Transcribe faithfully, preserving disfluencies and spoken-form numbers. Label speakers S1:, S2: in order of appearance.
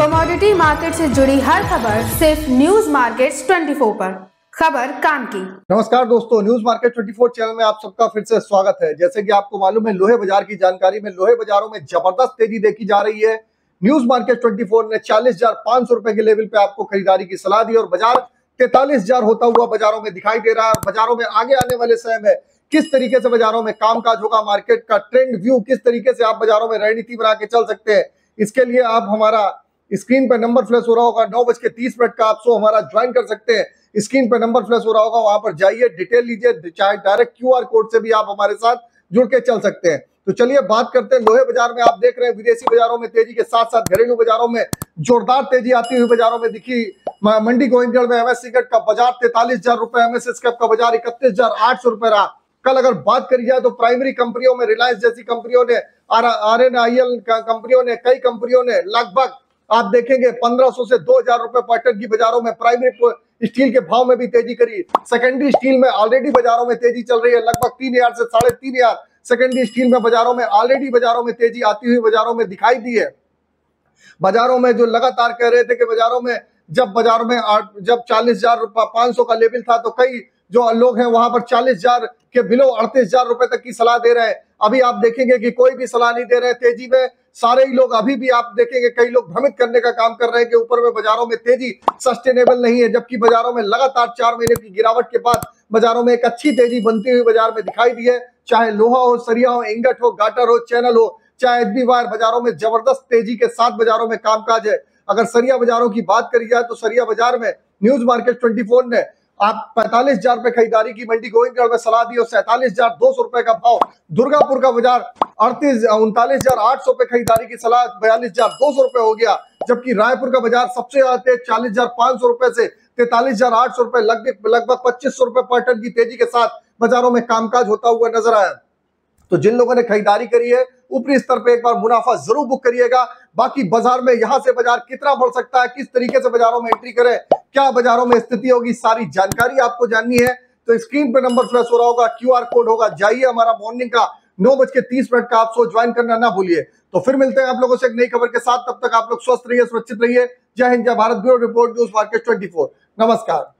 S1: Commodity market से जुड़ी हर खबर सिर्फ न्यूज मार्केट्स चौबीस पर। खबर काम की।
S2: नमस्कार दोस्तों, न्यूज मार्केट चौबीस चैनल में आप सबका फिर से स्वागत है। जैसे कि आपको मालूम है, लोहे बाजार की जानकारी में लोहे बाजारों में जबरदस्त तेजी देखी जा रही है। न्यूज मार्केट चौबीस ने चालीस हजार पांच सौ रुपए के लेवल पे आपको खरीदारी की सलाह दी और बाजार तैतालीस हजार होता हुआ बाजारों में दिखाई दे रहा है। बाजारों में आगे आने वाले समय में किस तरीके से बाजारों में कामकाज होगा, मार्केट का ट्रेंड व्यू किस तरीके से आप बाजारों में रणनीति बना के चल सकते हैं, इसके लिए आप हमारा स्क्रीन पर नंबर फ्लैश हो रहा होगा, नौ बज के तीस मिनट का आप शो हमारा ज्वाइन कर सकते हैं। स्क्रीन पर नंबर फ्लैश हो रहा होगा, वहां पर जाइए, डिटेल लीजिए, चाहे डायरेक्ट क्यूआर कोड से भी आप हमारे साथ जुड़ के चल सकते हैं। तो चलिए बात करते हैं लोहे बाजार में। आप देख रहे हैं विदेशी बाजारों में तेजी के साथ साथ घरेलू बाजारों में जोरदार तेजी आती हुई बाजारों में दिखी। मंडी गोविंदगढ़ में एमएस सिगरेट का बाजार तैतालीस हजार रुपए, एमएस स्क्रैप का बाजार इकतीस हजार आठ सौ रुपए रहा। कल अगर बात करी जाए तो प्राइमरी कंपनियों में रिलायंस जैसी कंपनियों ने, आर एन आई एल कंपनियों ने, कई कंपनियों ने लगभग आप देखेंगे पंद्रह सौ से दो हजार रुपए पर टन की बाजारों में प्राइमरी स्टील के भाव में भी तेजी करी। सेकेंडरी स्टील में ऑलरेडी बाजारों में तेजी चल रही है, लगभग तीन हजार से साढ़े तीन हजार सेकेंडरी स्टील में बाजारों में ऑलरेडी बाजारों में तेजी आती हुई बाजारों में दिखाई दी है। बाजारों में जो लगातार कह रहे थे कि बाजारों में जब बाजारों में जब चालीस हजार रुपए पांच सौ का लेवल था तो कई जो लोग हैं वहां पर चालीस हजार के बिलो अड़तीस हजार रुपए तक की सलाह दे रहे हैं। अभी आप देखेंगे कि कोई भी सलाह नहीं दे रहे हैं तेजी में, सारे ही लोग अभी भी आप देखेंगे कई लोग भ्रमित करने का काम कर रहे हैं कि ऊपर में बाजारों में तेजी सस्टेनेबल नहीं है, जबकि बाजारों में लगातार चार महीने की गिरावट के बाद बाजारों में एक अच्छी तेजी बनती हुई बाजार में दिखाई दी है। चाहे लोहा हो, सरिया हो, इंगट हो, गाटर हो, चैनल हो, चाहे एच बी वायर, बाजारों में जबरदस्त तेजी के साथ बाजारों में कामकाज है। अगर सरिया बाजारों की बात करी जाए तो सरिया बाजार में न्यूज मार्केट चौबीस ने आप पैंतालीस हजार रुपए खरीदारी की मंडी गोविंदगढ़ में सलाह दी और सैंतालीस हजार दो सौ रुपए का भाव। दुर्गापुर का बाजार अड़तीस उनतालीस हजार आठ सौ रुपए खरीदारी की सलाह बयालीस हजार दो सौ रुपए हो गया, जबकि रायपुर का बाजार सबसे ज्यादा तेज चालीस हजार पांच सौ रुपए से तैतालीस हजार आठ सौ रुपए, लगभग लगभग पच्चीस सौ रुपए पर टन की तेजी के साथ बाजारों में कामकाज होता हुआ नजर आया। तो जिन लोगों ने खरीदारी करी है ऊपरी स्तर पे एक बार मुनाफा जरूर बुक करिएगा। बाकी बाजार में यहां से बाजार कितना बढ़ सकता है, किस तरीके से बाजारों में एंट्री करें, क्या बाजारों में स्थिति होगी, सारी जानकारी आपको जाननी है तो स्क्रीन पे नंबर फ्लैश हो रहा होगा, क्यूआर कोड होगा, जाइए हमारा मॉर्निंग का नौ बज के तीस मिनट का आप शो ज्वाइन करना ना भूलिए। तो फिर मिलते हैं आप लोगों से एक नई खबर के साथ, तब तक आप लोग स्वस्थ रहिए, सुरक्षित रहिए। जय हिंद, जय Bharat. Bureau report, news market चौबीस। नमस्कार।